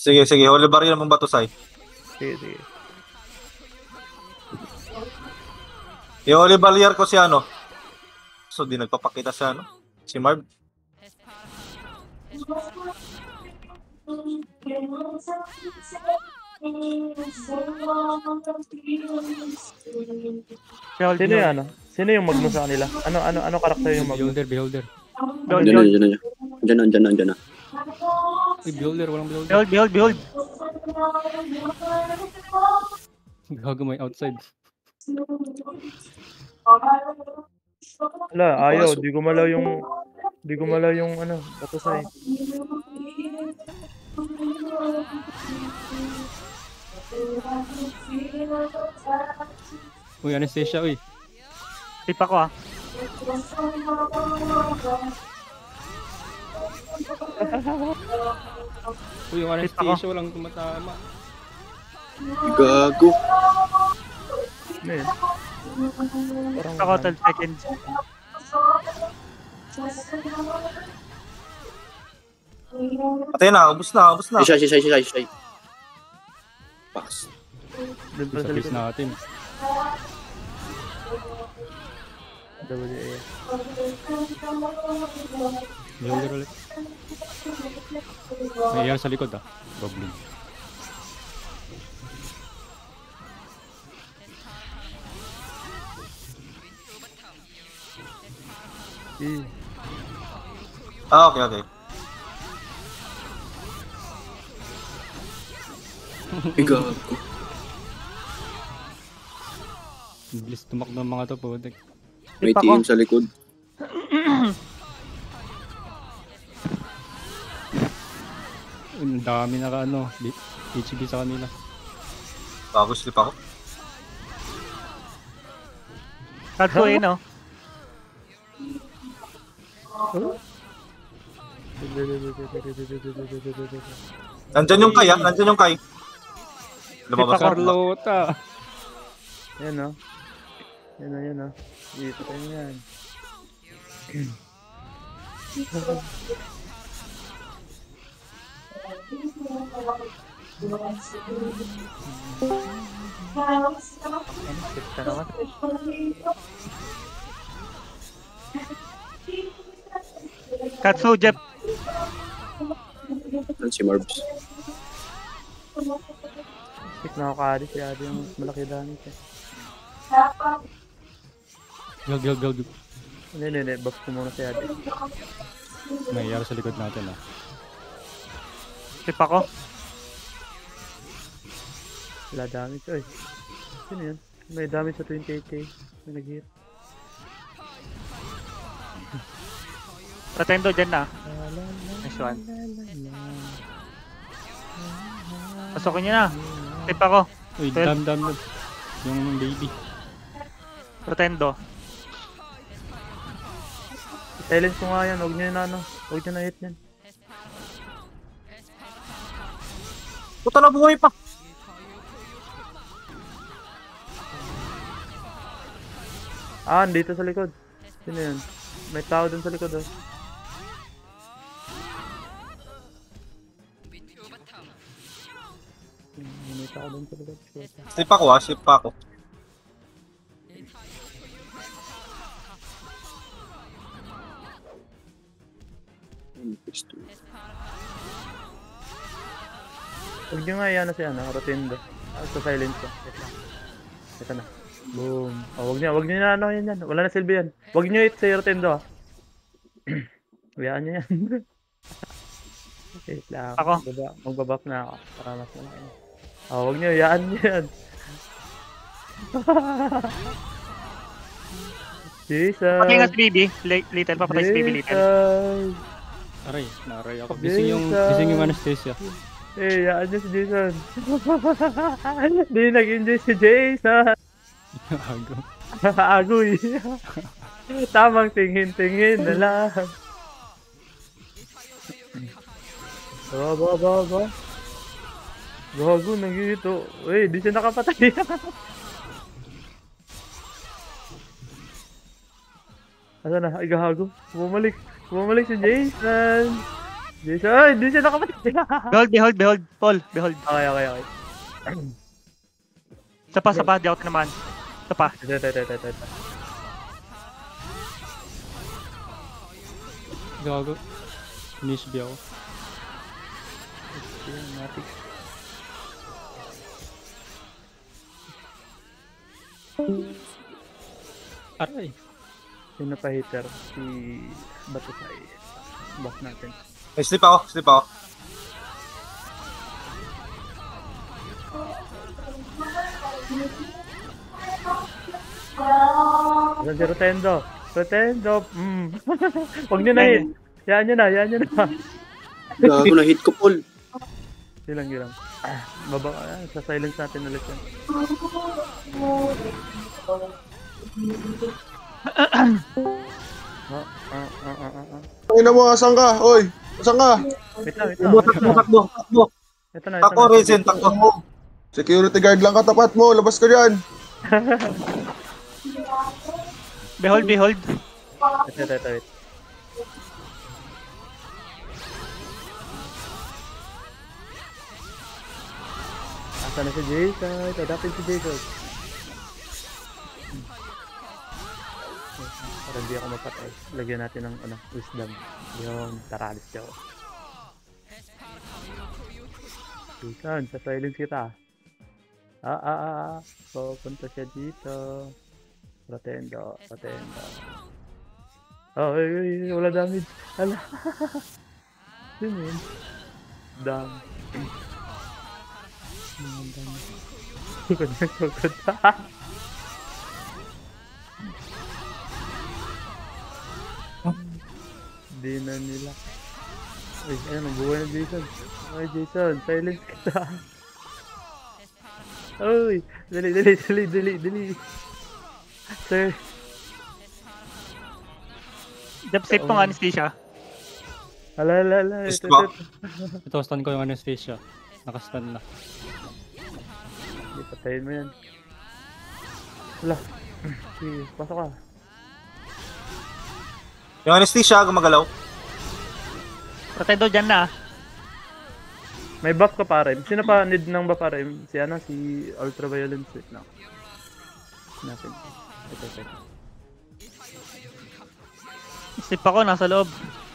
Sige, sige. Holy barrier mong bato, Sai. Sige, sige. I-holy barrier ko si ano. So, di nagpapakita siya, ano? Si Marv. Sino yung ano? Sino yung magno sa kanila? Ano karakter yung magno? Beholder. Andyan na. Uy, beholder, walang beholder. Behold. Gago may outside. Wala, ayaw. Di gumalaw yung ano, bato sa Uy, Anastasia, uy. Tip ako ah. Uy, yung Anastasia walang tumatama. Gago. Ano yun? Ako 12 seconds. Patay na, ubus na. Shy. Pass. Doon pa Sa sa face likod. natin. WA. Beholder ulit. May AR sa likod ah. Goblin. Ah, okay. Gago. Bilis tumakbo ng mga to po. May team sa likod. Ang dami na ano, HB sa kanila. Bago slip ako. Katsuin no? Nandyan yung Kai, ah. Nandyan yung Kai. Lumabas na. Carlota! Yan no? Yan no? Dito tayo yan. Kita naman. Katsu, Jeff. Si Marbs. Stick na ako ka-addy. Si Addy yung malaki damage eh. Gag. Hindi. Buff ko muna si Addy. May AR sa likod natin ah. Tip ako. Wala damage oy. Sino yun? May damage sa 28k. May nag-hit. Pretendo dyan na. Nice one. Pasokin nyo na. Tip ako. Uy, dam. Yung baby. Pretendo. Silence ko nga yan. Huwag nyo na ano. Huwag nyo na hit yan. Puta na buhay pa. Dito sa likod. Sino yun? May tao dun sa likod oh. May tao dun sa likod. Slip ako, ah. Slip pa ako. Huwag nyo nga yan na si Rotendo. Sa silence ko. Ito na. Boom. Huwag nyo na ano yan. Wala na silbi yan. Huwag nyo hit si Rotendo ah. Huyaan nyo yan. Wait lang. Ako? Magbabuff na ako. Para mas malaki. Huwag nyo, huyaan nyo yan. Jesus. Patay nga si BB. Little, papatay si BB Little. Naray ako. Gising yung Anastasia. Yaan nyo si Jason. Hindi nag-enjoy si Jason. Ago. Agoy. Tamang tingin na lang. Ba. Gago, nangito. Uy, di siya nakapatay. Asa na? Ay, gago. Bumalik si Jason. Jason, ay, di siya nakapatid. Behold. Paul, behold. Okay. Isa pa, di ako naman. Isa pa. Ito. Gago. Nisbi ako. Natin. Aray. Sino pa hitter? Si Batusay. Buff natin. Ay, sleep ako. Asan si Rotendo? Huwag nyo na hit. Yan nyo na. Gago na hit ko, Paul. Gilang. Baba, sa silence natin ulit yan. Ina mo, asan ka? Oy, asan ka? Wait lang. Takbo. Ito na. Takbo, Regen, takbo. Security guard lang katapat mo, labas ka dyan. Behold. Ito, wait. Asan na si Jason? Hadapin si Jason. Para hindi ako mapatay. Lagyan natin ng wisdom. Yun, taralis siya. Jason, sa silence kita. Pupunta siya dito. Rotendo. Oh, wala damage. Hala. Yun yun. Dam. Sugod. Di na nila. Ay, ayun, buhay na Jason. Ay, Jason, silence kita. Uy, dali. Sir. Jump safe tong anesthesia. Ala. Ito, stun ko yung anesthesia. Nakastun na. Hindi, patayin mo yan. Wala. Sige, pasok ka. Yung anesthesia, gumagalaw. Rotendo dyan na. May buff ka pare. Sino pa need ng buff pare? Si Ultraviolence. Wait lang. Natin. Ito. Sleep ako, nasa loob.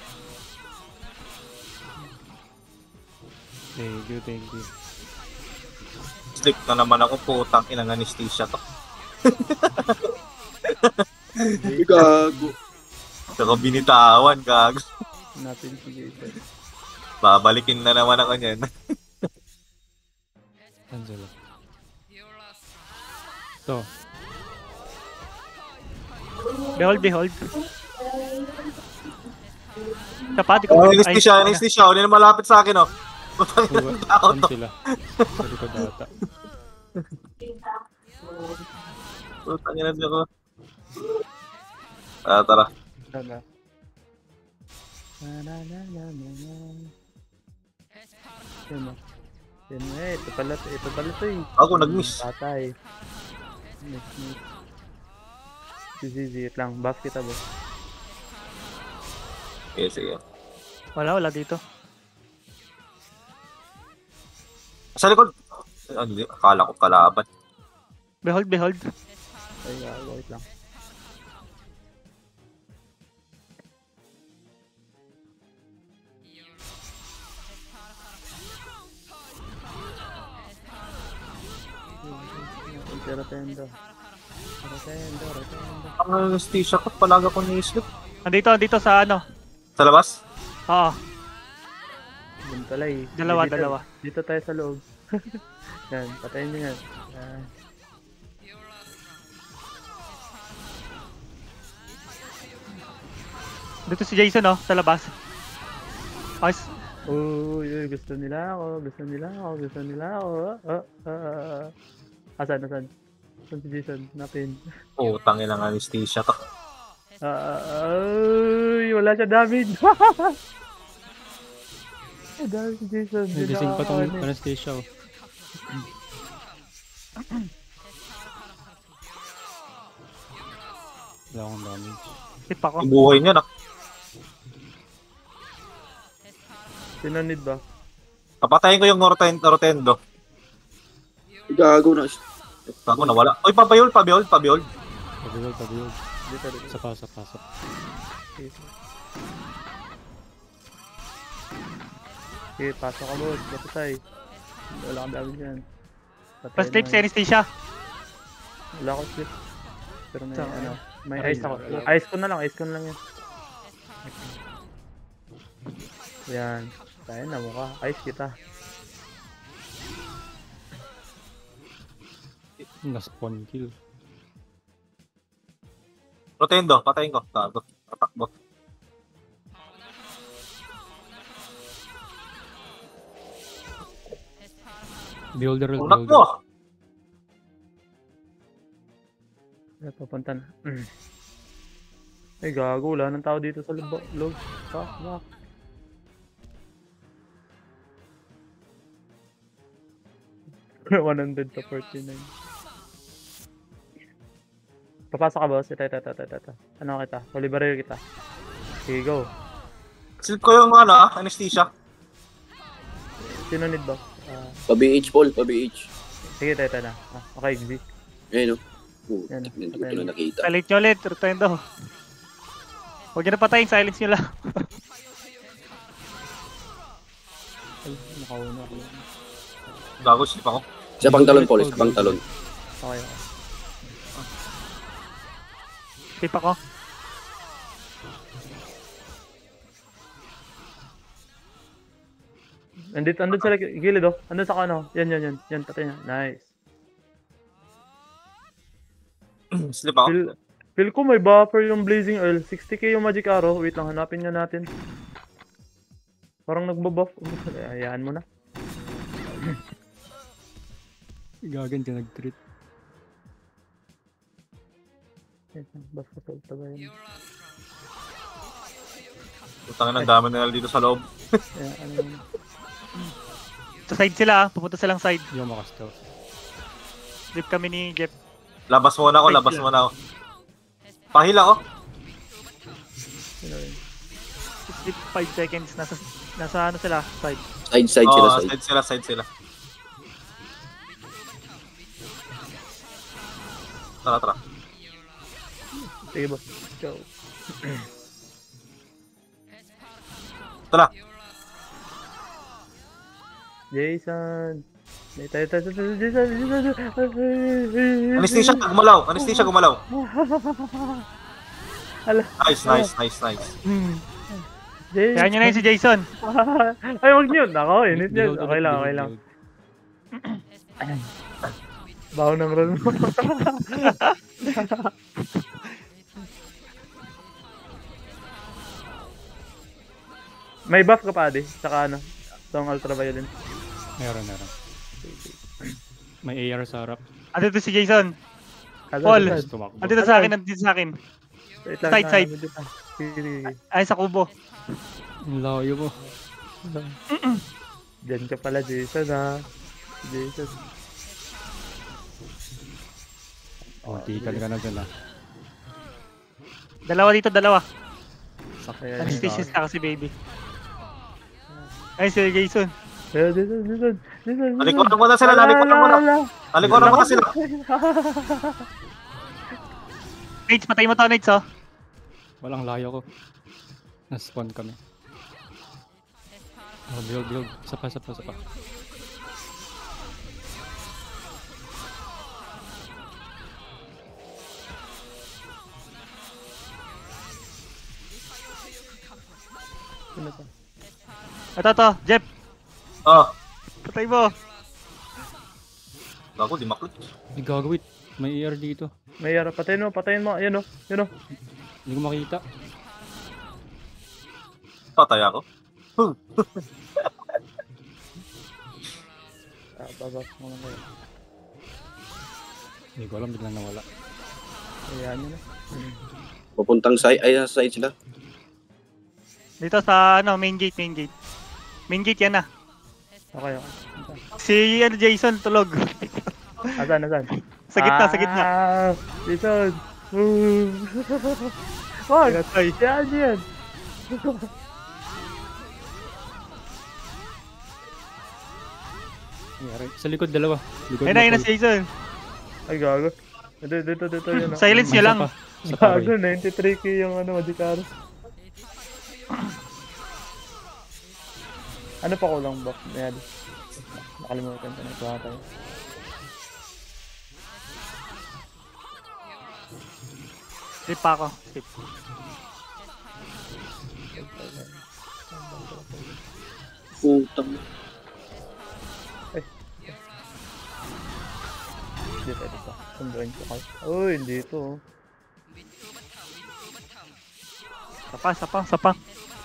Thank you. Sleep na naman ako, putang inang anesthesia to. Gago. Saka binitawan, gago. Natin si Jason. Babalikin na naman ako niyan. Angela. Ito. Behold. Isa pa, di ko. Anesthesia. Hindi na malapit sa akin, oh. Putang inang tao Saan to. sila? Sa likod ata. Putang inang ako. Tara. Sana. Yan na. Ito pala to eh. Ako nag-miss. Patay. Miss. Wait lang. Buff kita boss. Sige. Wala dito. Sa likod. Hindi, akala ko kalaban. Behold. Ay, wait lang. Rotendo. Ang anesthesia ko, palaga ko ni-sleep. Andito sa ano. Sa labas? Oo, Doon pala eh. dalawa. Dito tayo sa loob. Yan, patayin nyo yan. Dito si Jason, oh, sa labas. Ayos. Uy, gusto nila ako. Asan? Saan si Jason? Napin. Putang inang anesthesia to. Ay, wala siya damage. Dami si Jason. Nagising pa tong anesthesia. Oh. Wala akong damage. Tip ako. Yung buhay niya na. Sino need ba? Papatayin ko yung Rotendo. Gago na. Ako nawala. Oy, pabayol. Pabiyol. Dito. Sapa. Okay, pasok ka boss. Lapatay. Wala kang damage yan. Patay Plus sleep na si yun. Anesthesia. Wala ko sleep. Pero may Saan? ano. May Ay, ice ako. wala. Ice ko na lang yan. Yan. Tayo na mukha. Ice kita. Na-spawn kill. Rotendo, patayin ko. Gago. Atakbo. Beholder. Unak mo! Ay, papunta na. Ay, gago. Wala nang tao dito sa loob. Fuck. Back. 100 to 49. Papasok ka boss. Ito. Ano kita? Holy barrier kita. Okay, go. Silip ko yung anesthesia. Sino need ba? Pa-BH, Paul. Pa-BH. Sige, ito na. Okay, G. Ayun, no? Oh, Yan, hindi ko patay na na. nakita. Silent nyo ulit, Rotendo. Huwag nyo na patayin, silence nyo lang. Ay, nakauna ako. Gago, silip ako. Isa pang talon, Paul. Isa pang talon. Okay. Tip ako. Andun sila gilid oh. Andun sa ano. Yan, patay na. Nice. Silip ako. Feel ko may buffer yung Blazing Earl. 60k yung Magic Arrow. Wait lang, hanapin nga natin. Parang nagbabuff. Hayaan mo na. Gagan ka nag-treat. Wait lang, buff ko to. Tabayan. Putangin ang dami nila dito sa loob. Ayan, ano yun. Sa side sila, pupunta silang side. Hindi ako makastealth. Sleep kami ni Jeff. Labas muna ako. Pahil ako. Sino yun? Sleep 5 seconds. Nasa ano sila, side. Side sila, Oo, side. side sila. Tara. Sige boss. Go. Tara. Jason. Jason. Anesthesia gumalaw. Ala. Nice. Jason. Kaya nyo na yun si Jason. Ay, wag niyo. Nako, init niyo. Okay lang. Baho ng roll mo. May buff ka pa, Adi. Saka ano? Itong ultraviolence. Meron. May AR sa harap. Andito si Jason. Asan, Paul. asan? Tumakbo. Andito sa akin. Wait lang, Side. medyo pa. Sige. Ay, sa kubo. Ang layo mo. Diyan ka pala, Jason, ha? Jason. Oh, tikal ka na dyan ah. Dalawa dito. Ayan, Anesthesia sa kasi baby. Ay, si Jason. Jason. Nalikuran mo na sila. Nates, patay mo to, Nates, oh. Walang layo ko. Naspawn kami. Oh, build. Sapa. Sino to? Ito, Jeff. Oh, Patay mo. gago, di maklik. May gagawit. May AR dito. May yara. Patayin mo. Yan o. Hindi ko makita. Patay ako. Babas mo lang kayo. Hindi ko alam, biglang nawala. Ayan nyo na. Papuntang side. Ay, nasa side sila. Dito sa, main gate. Main gate yan na. Okay. Si, Jason, tulog. Asan? Sa gitna. Jason. Wag! Ay. Yan. Nangyari. Sa likod, dalawa. Likod Ayun na, ayun na si Jason. Ay, gago. Dito, yun. Silence nyo lang. Sa tower. Gago, 93k yung Magikarp. Ano pa kulang ba? Ayan. Nakalimutan ko na ito tayo. Sip pa ako. Sip. Putang. Hindi pwede pa. Sunduin ko kayo. Uy, hindi ito. Sapa.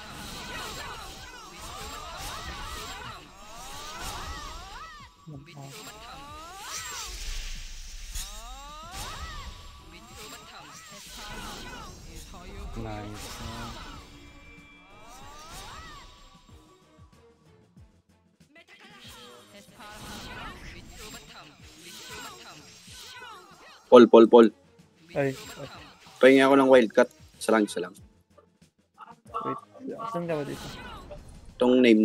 Nice. Paul. Ay, Pahingi ako ng wildcat. Isa lang. wait. Saan ka ba dito? Itong name.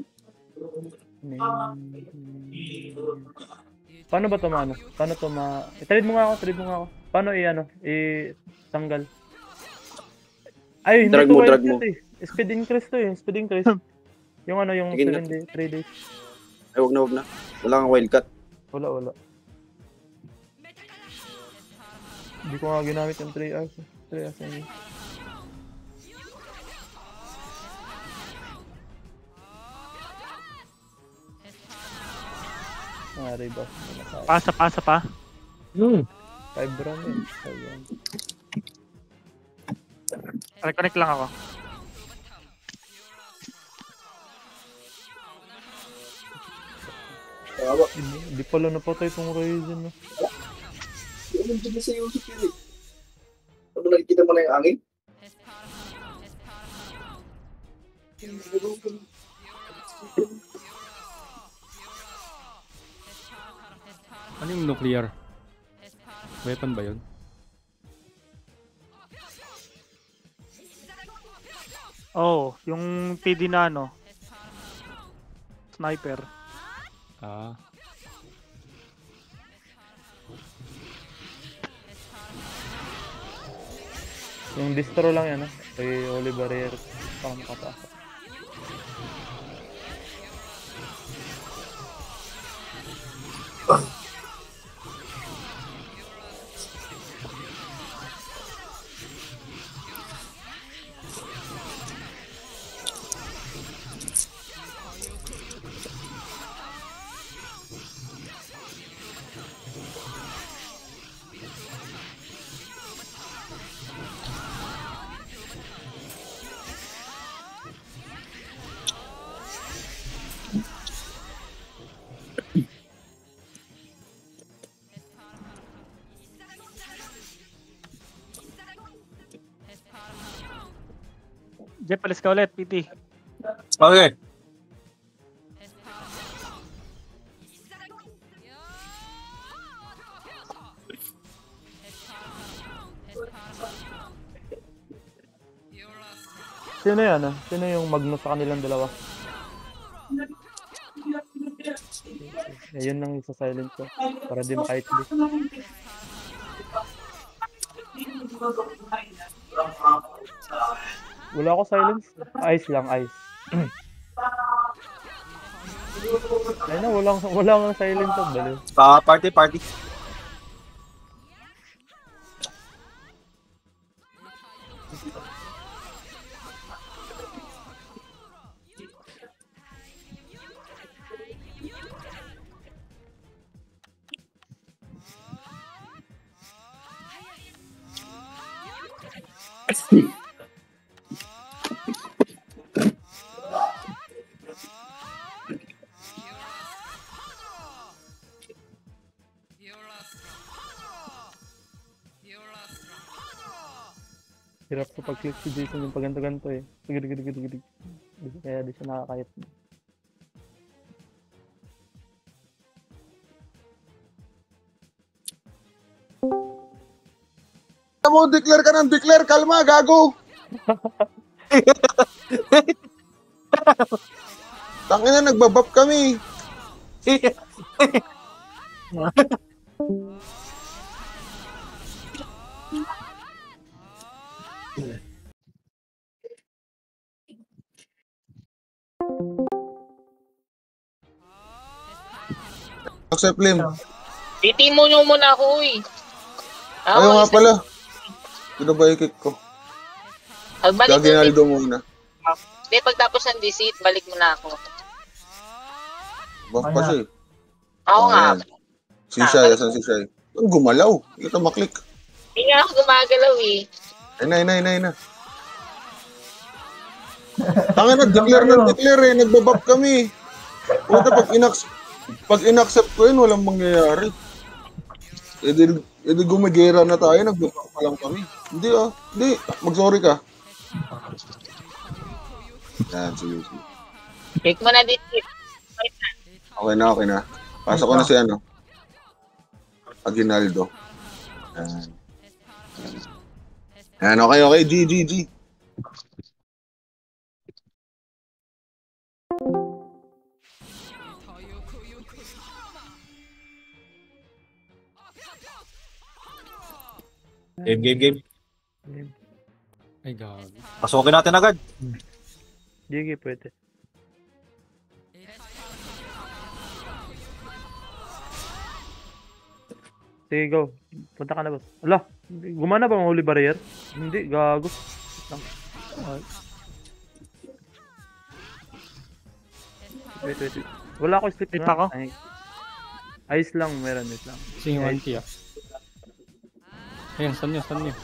Paano ba ito maano? Paano ito trade mo nga ako. Paano tanggal? Ay, hindi Drag to mo. wildcat eh. Speed increase to eh. Yung yung Sige na. 7 day, 3 days. Ay, wag na. Wala kang wildcat. Wala. Hindi ko nga ginamit yung 3 hours. 3 hours na yun. Rebuff. Sapa. 5 round yun. Ayun. Reconnect lang ako. Hindi pala napatay itong Ryzen. No? Ano dyan sa Yusuf yun eh? Ano nakikita mo na yung angin? Ano yung nuclear? Weapon ba yun? Oh, yung PD na sniper. Ah. Yung distro lang yan. Kay Holy Barrier. Parang makapasok. Jeff, alis ka ulit, PT. Okay. Sino yan? Sino yung Magnus sa kanilang dalawa? Ayun lang isa silent ko. Para di maka-HD. Wala ako silence. Ice lang, ice. Ayun na, walang silence. Baliw. Party. Hirap sa pag-click si Jason yung paganto-ganto eh. Gidig. Kaya di siya nakakayat. Mo, declare, kalma, gago. Tangina, nagbabap kami. Accept lim. Titimo nyo muna ako, uy. Ayaw nga pala. Sino ba i-kick ko? Balik ng Gaginaldo muna. Hindi, pagtapos ng deceit, balik mo na ako. Buff pa siya eh. Oo nga. Ayan. Si Shai, asan si Shai? Ang gumalaw. Ito maklik. Hindi nga ako gumagalaw eh. Ay na. Tanga na, declare ng declare eh. Nagbabap kami. Puta, pag inaccept ko yun, walang mangyayari. Edi gumigera na tayo, nagbabap pa lang kami. Hindi ah, hindi. Mag-sorry ka. Yan, sige. Pick mo na deceit. Okay na. Pasok ko na si ano. Aguinaldo. Yan, okay. G. Game. Ay, gago. Pasukin natin agad. GG, pwede. Sige, go. Punta ka na, boss. Ala, gumana ba ang holy barrier? Hindi, gago. Wait. Wala ako sleep Sleep na. ako? Ice lang, meron. Wait lang. Sing 1T ah. Ayan, stun nyo.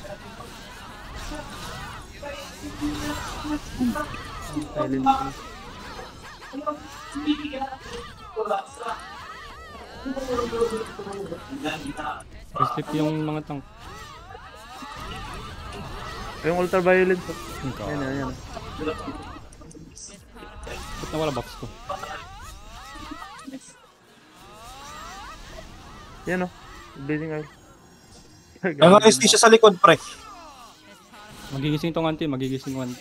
Silent. Sleep yung mga tank. Yung ultraviolence. Ang gago. Yan. Ba't nawala buffs ko? Yan o. Blazing eye. Ang anesthesia sa likod, pre. Magigising tong anti, 1T.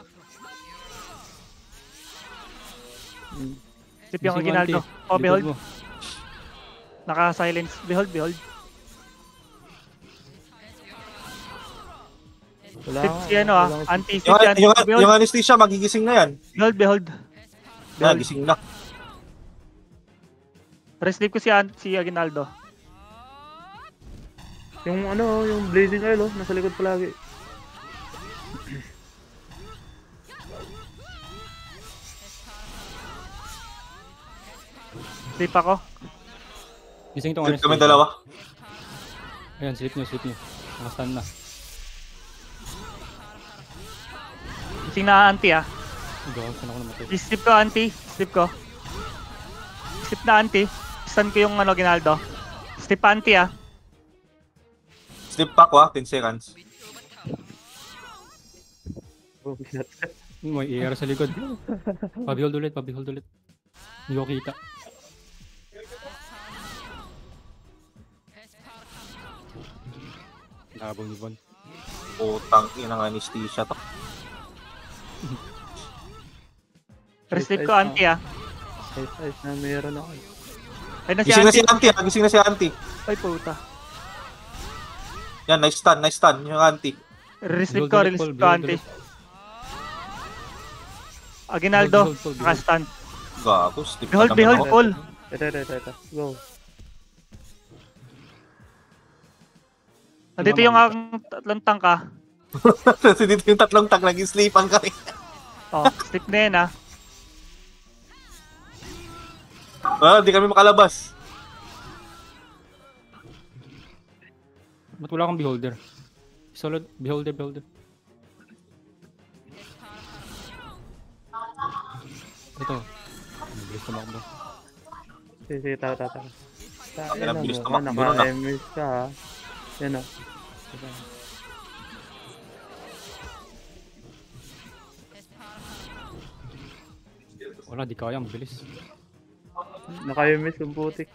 Tip yung Gising Aguinaldo. 1T. Oh, behold. Likod mo. Naka-silence. Behold. Wala Tip si ano anti-tip Yung, yan. yung, Behold. yung anesthesia, magigising na yan. Behold. Yan, gising na. Resleep ko si Aguinaldo. Yung ano, yung blazing eye, nasa likod palagi. Sleep ako. Gising tong Sleep anesthesia. kami dalawa. Ayan, sleep nyo. Nakastun na. Gising na anti ah. Gago, saan ako namatay? Sleep ko anti. Sleep na anti. Stun ko yung Aguinaldo. Sleep pa anti ah. Sleep pa ko 10 seconds. Oh, shit. May AR sa likod. Pabehold ulit. Hindi ko kita. Labong ni Von. Putang inang anesthesia to. Resleep ko anti ah. Ice na meron ako. Ay na si Gising na anti. si auntie, gising na si auntie. Ay puta. Yan, nice stun yung auntie. Resleep Behold ko ulit, Paul, anti. behold Aguinaldo. Behold. Naka-stun. Gago, sleep Behold, na naman ako. Paul. Ito. Go. Nandito yung ang tatlong tangka. Kasi dito yung tatlong tag nag-sleepan kami. Oh, sleep na yan ah. Di kami makalabas. Ba't wala akong beholder? Solid, beholder. Ito. Bilis tumakbo. Sige, tara. Ang ang bilis tumakbo nun, Naka-MS ka ha. Yan o. Wala, di kaya. Ang bilis. Naka-MS yung putik.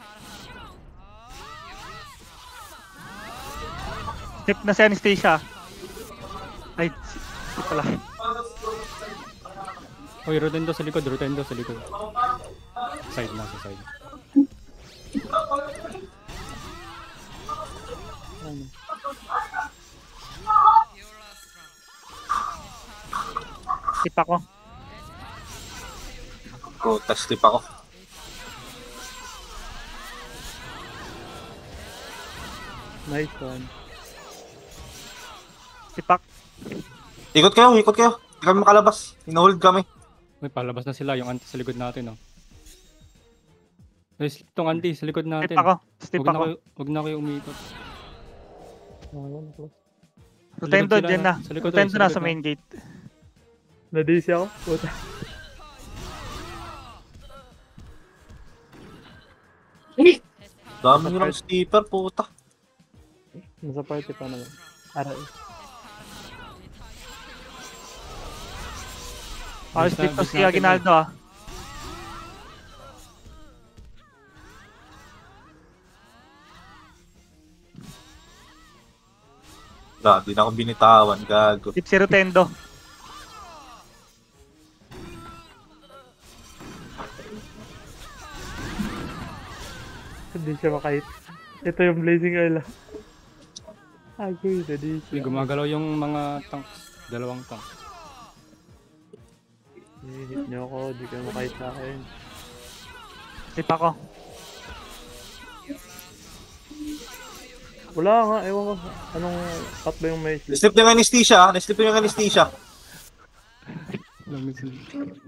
Sleep na si Anastasia. Ay, sleep pala. Uy, Rotendo sa likod. side, nasa side. Ano? Tip ako. Test tip ako. Nice one. Tipak. Ikot kayo, ikot kayo. Hindi kami makalabas. Hinahold kami. May palabas na sila, yung anti sa likod natin, oh. Guys, itong anti sa likod natin. Tip ako. Tip ako. Huwag na kayo umikot. Rotendo sila, dyan no? na. Sa likod, Rotendo sa na likod sa na. main gate. Na-DC ako. Puta. Dami nyo ng sleeper, puta. Nasa party pa naman. Aray. Ayos Basta- dito basta si natin, Aguinaldo ah. Di na ako binitawan, gago. Tip si Rotendo. Hindi siya makahit. Ito yung Blazing Isle. Agoy, na-DC. Uy, gumagalaw yung mga tanks. Dalawang tanks. Hit niyo ako, di kayo makahit sa akin. Tip ako. Wala nga, ewan ko. Anong cut ba yung may slip? Naslip yung anesthesia, ha? Naslip yung anesthesia. Lamig sila.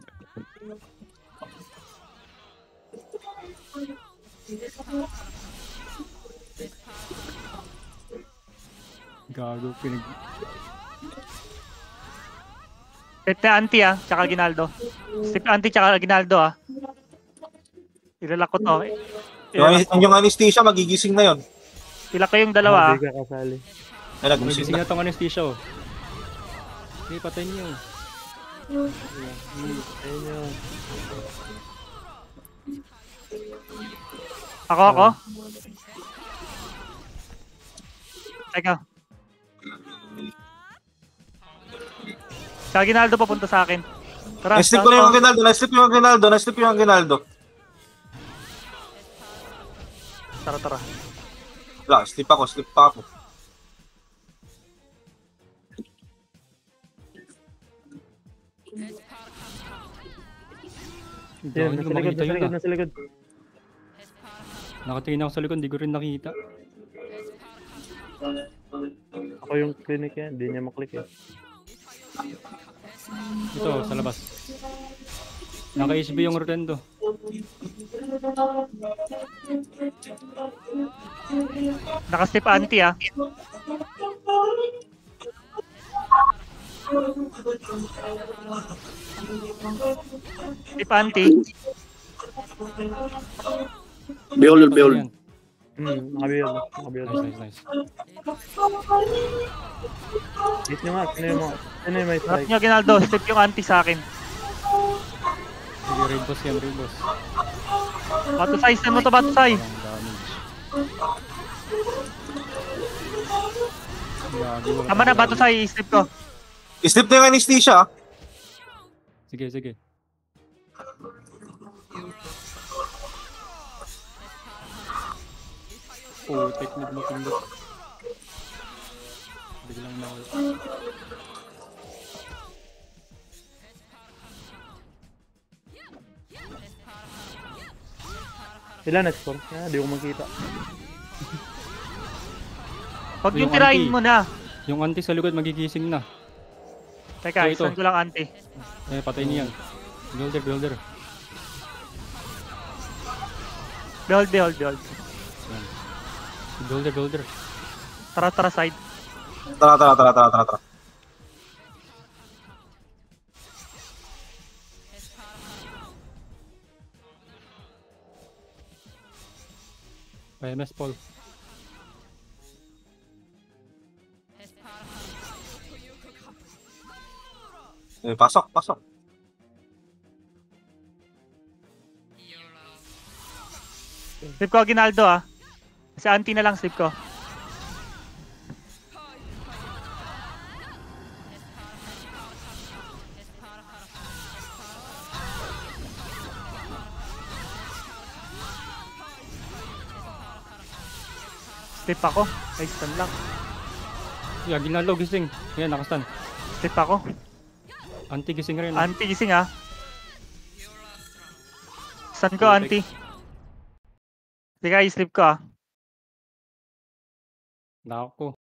Gago, Tip na anti ah. Tsaka Aguinaldo. Tip anti tsaka Aguinaldo ah. Ilalak ko to. Yung anesthesia, magigising na yon. Ilak ko yung dalawa ah. Hindi ka kasali. Ay, nagising Magising na. na tong anesthesia, oh. Okay, patay niyo. Ayun yun. Ako. Teka. Si Aguinaldo papunta sa akin. Tara. Naslip ko na yung Aguinaldo, naslip yung Aguinaldo, naslip yung Aguinaldo. Tara. Wala, slip pa ako. Yan, nasa likod, nasa likod, nasa likod. Nakatingin ako sa likod, hindi ko rin nakita. Ako yung clinic yan, hindi niya maklik eh. Ito, sa labas. Naka-HB yung Rotendo. Nakastip anti ah. Tip anti. Behold. Ayan. Nakabuild. Nakabuild. Nice. Hit nyo nga, sino yung may Harap strike? nyo Aguinaldo. Step yung anti sa akin. Sige, raid boss yan, raid boss. Batusay. Saan mo to Batusay? Walang damage. Gago, wala Tama na tayong Batusay. Step ko. Slip na yung anesthesia, ha? damage. Sige. Oh, technique mo pindot. Biglang nawala. Ilan na score? Di ko makita. Huwag yung Yung tirahin anti. mo na. Yung anti sa likod magigising na. Teka, Ito. isan ko lang anti. Patay niyan. Builder. Behold. Yan. Builder. Tara side. Tara. MS Paul. Pasok. Step ko Aguinaldo ah. Si anti na lang step ko. Step ako. Ay, stun lang. Yeah, ginalo, gising. Yan, nakastan. Step ako. Anti gising rin. Anti gising ah. Stun ko, anti. Teka, i-sleep ko ah. Nako.